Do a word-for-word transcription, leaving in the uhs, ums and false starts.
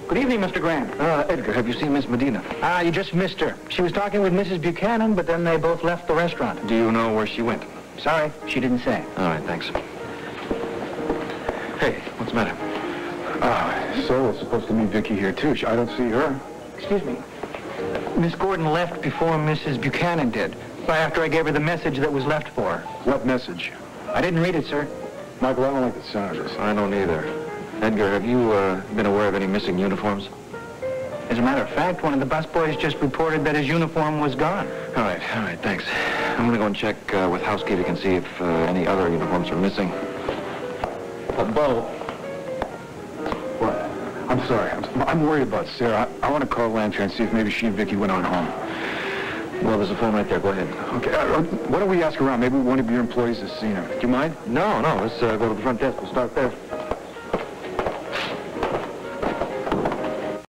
Good evening, Mister Grant. Uh, Edgar, have you seen Miss Medina? Ah, you just missed her. She was talking with Missus Buchanan, but then they both left the restaurant. Do you know where she went? Sorry, she didn't say. All right, thanks. Hey, what's the matter? Ah, so was supposed to meet Vicky here, too. I don't see her. Excuse me. Miss Gordon left before Missus Buchanan did. Right after I gave her the message that was left for her. What message? I didn't read it, sir. Michael, I don't like the sound of this. I don't either. Edgar, have you uh, been aware of any missing uniforms? As a matter of fact, one of the busboys just reported that his uniform was gone. All right, all right, thanks. I'm going to go and check uh, with housekeeping and see if uh, any other uniforms are missing. Uh, Bo. What? I'm sorry. I'm, I'm worried about Sarah. I, I want to call Lanfear and see if maybe she and Vicky went on home. Well, there's a phone right there. Go ahead. Okay. Uh, why don't we ask around? Maybe one of your employees has seen her. Do you mind? No, no. Let's uh, go to the front desk. We'll start there.